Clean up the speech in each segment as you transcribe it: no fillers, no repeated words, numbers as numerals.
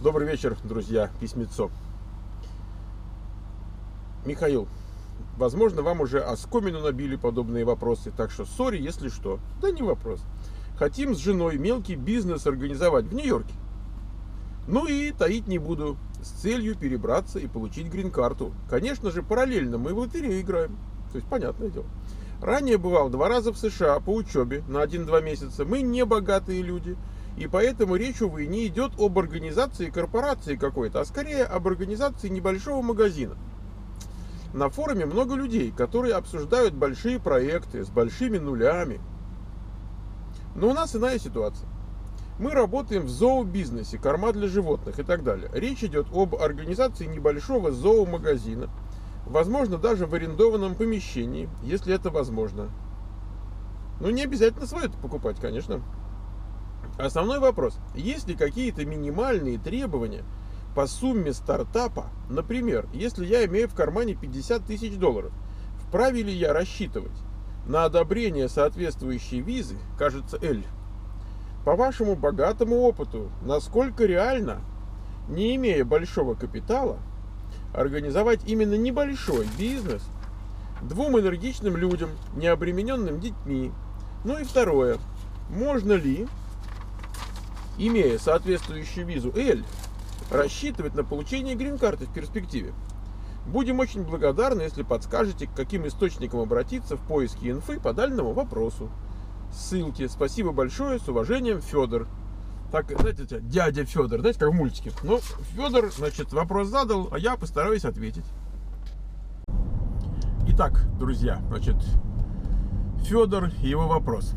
Добрый вечер, друзья, письмецо. Михаил, возможно, вам уже оскомину набили подобные вопросы, так что сори, если что. Да не вопрос. Хотим с женой мелкий бизнес организовать в Нью-Йорке. Ну и таить не буду, с целью перебраться и получить грин-карту. Конечно же, параллельно мы в лотерею играем. То есть, понятное дело. Ранее бывал 2 раза в США по учебе на 1-2 месяца. Мы не богатые люди. И поэтому речь, увы, не идет об организации корпорации какой-то, а скорее об организации небольшого магазина. На форуме много людей, которые обсуждают большие проекты с большими нулями. Но у нас иная ситуация. Мы работаем в зообизнесе, корма для животных и так далее. Речь идет об организации небольшого зоомагазина, возможно, даже в арендованном помещении, если это возможно. Ну, не обязательно свое это покупать, конечно. Основной вопрос. Есть ли какие-то минимальные требования по сумме стартапа? Например, если я имею в кармане $50 тысяч, вправе ли я рассчитывать на одобрение соответствующей визы, кажется, L? По вашему богатому опыту, насколько реально, не имея большого капитала, организовать именно небольшой бизнес 2 энергичным людям, не обремененным детьми? Ну и второе. Можно ли, имея соответствующую визу L, рассчитывать на получение грин-карты в перспективе? Будем очень благодарны, если подскажете, к каким источникам обратиться в поиске инфы по данному вопросу. Ссылки. Спасибо большое. С уважением, Федор. Так, знаете, дядя Федор, знаете, как в мультике. Ну, Федор, значит, вопрос задал, а я постараюсь ответить. Итак, друзья, значит, Федор и его вопрос.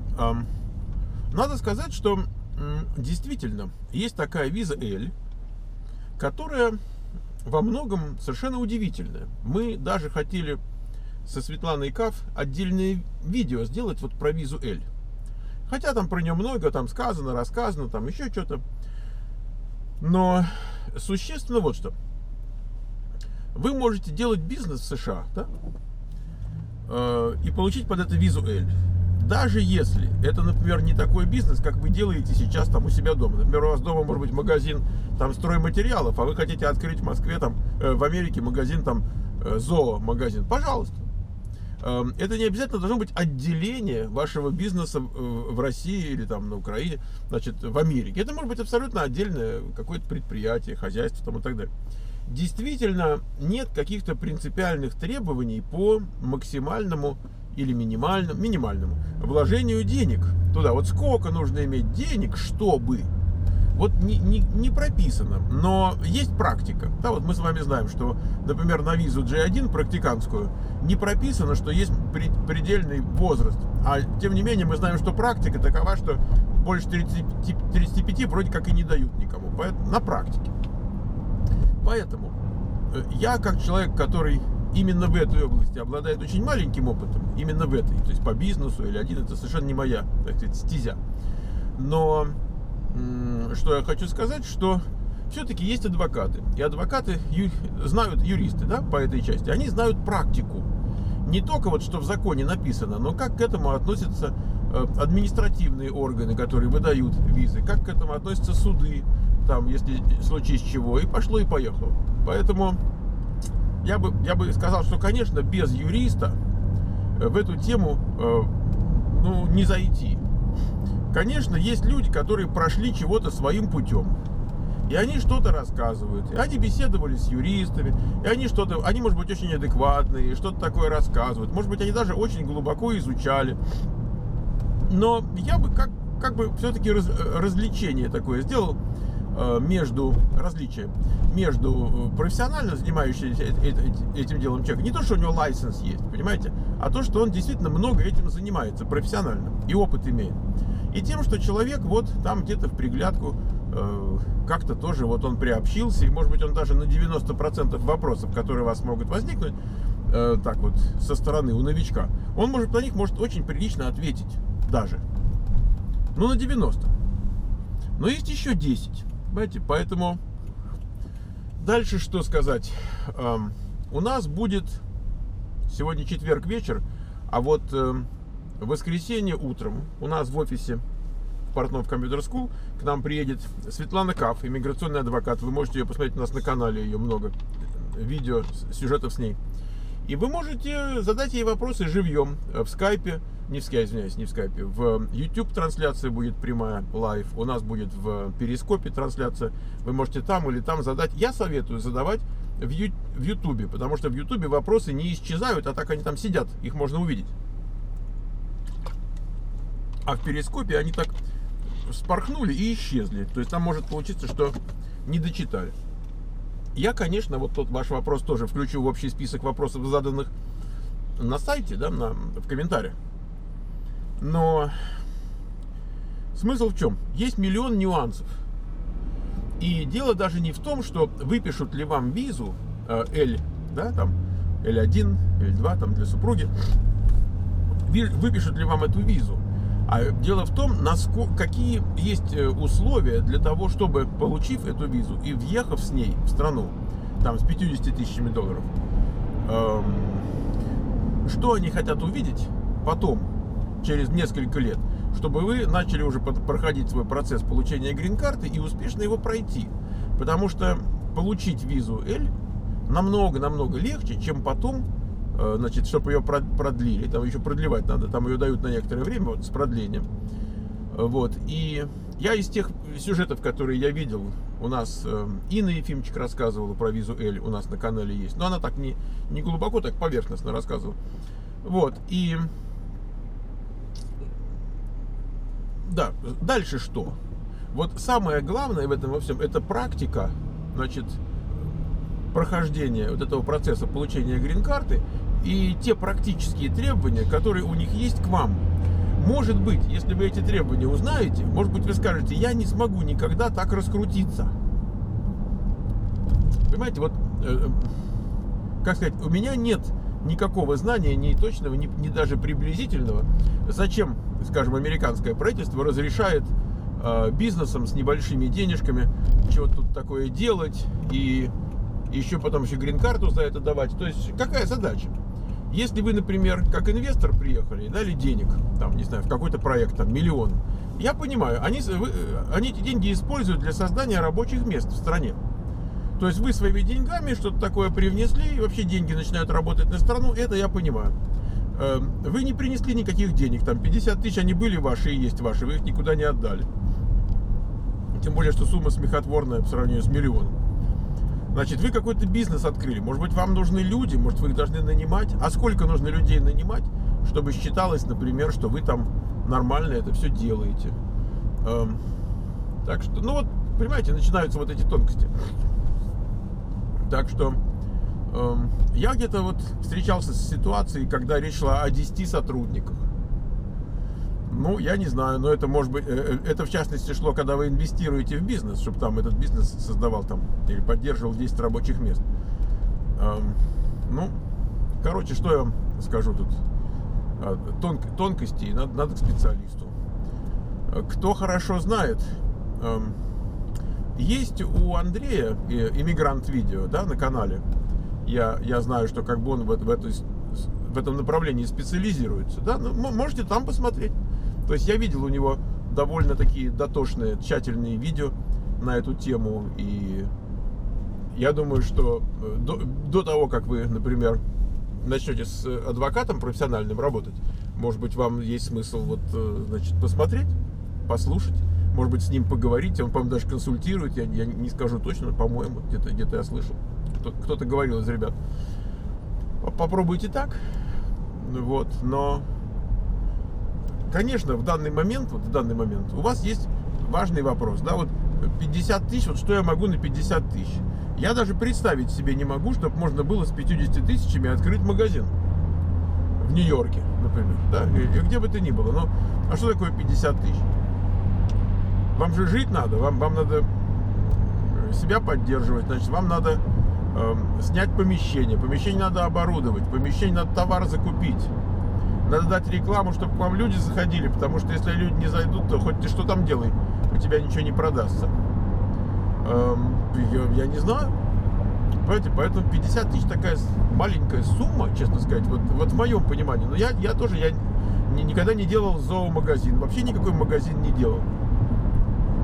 Надо сказать, что действительно есть такая виза L, которая во многом совершенно удивительная. Мы даже хотели со Светланой Каф отдельное видео сделать вот про визу L. Хотя там про нее много, там сказано, рассказано, там еще что-то. Но существенно вот что. Вы можете делать бизнес в США, да? И получить под это визу L. Даже если это, например, не такой бизнес, как вы делаете сейчас там у себя дома. Например, у вас дома может быть магазин там стройматериалов, а вы хотите открыть в Москве, там, в Америке магазин, там, зоомагазин. Пожалуйста. Это не обязательно должно быть отделение вашего бизнеса в России или там на Украине, значит, в Америке. Это может быть абсолютно отдельное какое-то предприятие, хозяйство там и так далее. Действительно, нет каких-то принципиальных требований по максимальному или минимальному вложению денег туда. Вот сколько нужно иметь денег, чтобы... Вот не прописано, но есть практика. Да, вот мы с вами знаем, что, например, на визу J1 практиканскую не прописано, что есть предельный возраст. А тем не менее мы знаем, что практика такова, что больше 35 вроде как и не дают никому. На практике. Поэтому я, как человек, который именно в этой области обладает очень маленьким опытом, именно в этой, то есть по бизнесу или один, это совершенно не моя, так сказать, стезя. Но что я хочу сказать, что все-таки есть адвокаты. И адвокаты знают, юристы, да, по этой части, они знают практику. Не только вот что в законе написано, но как к этому относятся административные органы, которые выдают визы, как к этому относятся суды, там, если в случае с чего, и пошло и поехало. Поэтому я бы сказал, что, конечно, без юриста в эту тему не зайти. Конечно, есть люди, которые прошли чего-то своим путем. И они что-то рассказывают. И они беседовали с юристами. И они, может быть, очень адекватные, что-то такое рассказывают. Может быть, они даже очень глубоко изучали. Но я бы как бы все-таки различие такое сделал между профессионально занимающимся этим делом человеком. Не то, что у него лайсенс есть, понимаете, а то, что он действительно много этим занимается профессионально и опыт имеет. И тем, что человек вот там где-то в приглядку как-то тоже вот он приобщился, и может быть он даже на 90% вопросов, которые у вас могут возникнуть, так вот со стороны у новичка, он на них может очень прилично ответить даже. Ну, на 90. Но есть еще 10. Понимаете, поэтому дальше что сказать? У нас будет сегодня четверг вечер, а вот в воскресенье утром у нас в офисе в Портнов Computer School. К нам приедет Светлана Каф, иммиграционный адвокат. Вы можете ее посмотреть у нас на канале, ее много видео, сюжетов с ней. И вы можете задать ей вопросы живьем в скайпе, не в скайпе, в YouTube трансляция будет прямая, лайв, у нас будет в перископе трансляция, вы можете там или там задать. Я советую задавать в YouTube, потому что в YouTube вопросы не исчезают, а так они там сидят, их можно увидеть. А в перископе они так вспорхнули и исчезли, то есть там может получиться, что не дочитали. Я, конечно, вот тот ваш вопрос тоже включу в общий список вопросов, заданных на сайте, да, в комментариях. Но смысл в чем? Есть миллион нюансов. И дело даже не в том, что выпишут ли вам визу L, да, там, L1, L2, там, для супруги, выпишут ли вам эту визу. А дело в том, какие есть условия для того, чтобы, получив эту визу и въехав с ней в страну, там, с 50 тысячами долларов, что они хотят увидеть потом, через несколько лет, чтобы вы начали уже проходить свой процесс получения грин-карты и успешно его пройти. Потому что получить визу L намного легче, чем потом, значит, чтобы ее продлили. Там еще продлевать надо, там ее дают на некоторое время, вот, с продлением. Вот. И я из тех сюжетов, которые я видел, у нас Инна Ефимчик рассказывала про визу L, у нас на канале есть. Но она так не глубоко, так поверхностно рассказывала. Вот. И да, дальше что? Вот самое главное в этом во всем, это практика, значит, прохождения вот этого процесса получения грин-карты и те практические требования, которые у них есть к вам. Может быть, если вы эти требования узнаете, может быть, вы скажете: я не смогу никогда так раскрутиться. Понимаете, вот, как сказать, у меня нет никакого знания, ни точного, ни даже приблизительного, зачем, скажем, американское правительство разрешает бизнесам с небольшими денежками чего-то тут такое делать и еще потом грин-карту за это давать. То есть какая задача? Если вы, например, как инвестор приехали и дали денег, там, не знаю, в какой-то проект, там, миллион, я понимаю, они эти деньги используют для создания рабочих мест в стране. То есть вы своими деньгами что-то такое привнесли, и вообще деньги начинают работать на страну, это я понимаю. Вы не принесли никаких денег, там 50 тысяч, они были ваши и есть ваши, вы их никуда не отдали. Тем более, что сумма смехотворная по сравнению с миллионом. Значит, вы какой-то бизнес открыли, может быть, вам нужны люди, может, вы их должны нанимать. А сколько нужно людей нанимать, чтобы считалось, например, что вы там нормально это все делаете? Так что, ну вот, понимаете, начинаются вот эти тонкости. Так что я где-то вот встречался с ситуацией, когда речь шла о 10 сотрудниках. Ну, я не знаю, но это может быть, это в частности шло, когда вы инвестируете в бизнес, чтобы там этот бизнес создавал там или поддерживал 10 рабочих мест. Ну, короче, что я вам скажу тут? Тонкости надо к специалисту. Кто хорошо знает, есть у Андрея иммигрант видео, да, на канале. Я знаю, что как бы он в этом направлении специализируется, да, ну, можете там посмотреть. То есть я видел у него довольно такие дотошные, тщательные видео на эту тему, и я думаю, что до того, как вы, например, начнете с адвокатом профессиональным работать, может быть, вам есть смысл вот, значит, посмотреть, послушать, может быть, с ним поговорить, он, по-моему, даже консультирует, я не скажу точно, по-моему, где-то я слышал, кто-то говорил из ребят. Попробуйте так, вот, но, конечно, в данный момент у вас есть важный вопрос, да, вот 50 тысяч, вот что я могу на 50 тысяч? Я даже представить себе не могу, чтобы можно было с 50 тысячами открыть магазин в Нью-Йорке, например, да, и где бы то ни было. Ну, а что такое 50 тысяч? Вам же жить надо, вам надо себя поддерживать, значит, вам надо снять помещение надо оборудовать, помещение надо товар закупить, надо дать рекламу, чтобы к вам люди заходили, потому что если люди не зайдут, то хоть ты что там делай, у тебя ничего не продастся. Я не знаю. Понимаете, поэтому 50 тысяч такая маленькая сумма, честно сказать, вот в моем понимании. Но я тоже никогда не делал зоомагазин, вообще никакой магазин не делал.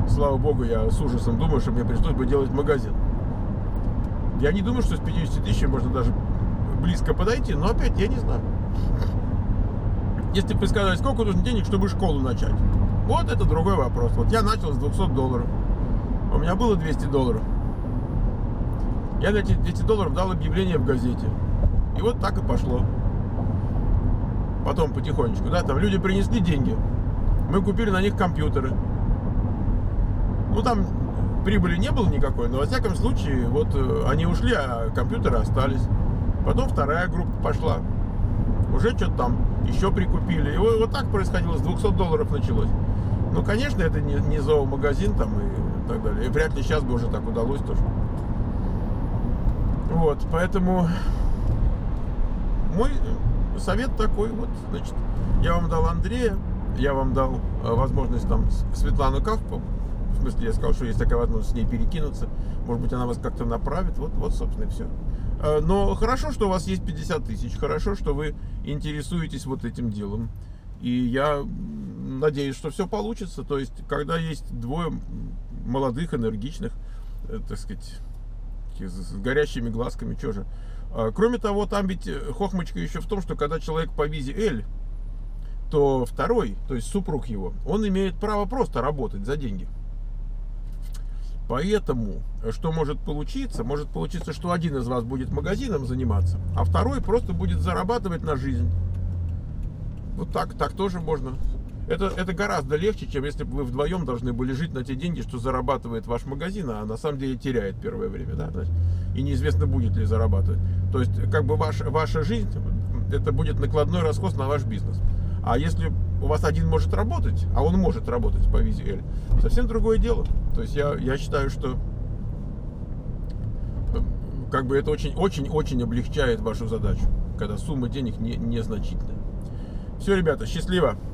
слава богу, я с ужасом думаю, что мне пришлось бы делать магазин. Я не думаю, что с 50 тысяч можно даже близко подойти, но опять я не знаю. Если бы сказали, сколько нужно денег, чтобы школу начать, вот это другой вопрос. Вот я начал с $200. У меня было $200. Я на эти $200 дал объявление в газете. И вот так и пошло. Потом потихонечку, да, там люди принесли деньги. Мы купили на них компьютеры. Ну, там прибыли не было никакой, но во всяком случае, вот они ушли, а компьютеры остались. Потом вторая группа пошла. Уже что-то там еще прикупили. И вот так происходило, с $200 началось. Ну, конечно, это не зоомагазин там и так далее. И вряд ли сейчас бы уже так удалось тоже. Вот, поэтому мой совет такой вот, значит, я вам дал Андрея, я вам дал возможность там Светлану Кавпу, в смысле, я сказал, что есть такая возможность с ней перекинуться, может быть, она вас как-то направит, вот, собственно, и все. Но хорошо, что у вас есть 50 тысяч, хорошо, что вы интересуетесь вот этим делом, и я надеюсь, что все получится, то есть, когда есть двое молодых, энергичных, так сказать, с горящими глазками, что же. Кроме того, там ведь хохмочка еще в том, что когда человек по визе L, то второй, то есть супруг его, он имеет право просто работать за деньги. Поэтому, что может получиться? Может получиться, что один из вас будет магазином заниматься, а второй просто будет зарабатывать на жизнь. Вот так тоже можно. Это гораздо легче, чем если бы вы вдвоем должны были жить на те деньги, что зарабатывает ваш магазин, а на самом деле теряет первое время, да? И неизвестно, будет ли зарабатывать. То есть, как бы ваша жизнь, это будет накладной расход на ваш бизнес. А если у вас один может работать, а он может работать по визе L, совсем другое дело. То есть, я считаю, что как бы это очень-очень облегчает вашу задачу, когда сумма денег незначительная. Все, ребята, счастливо!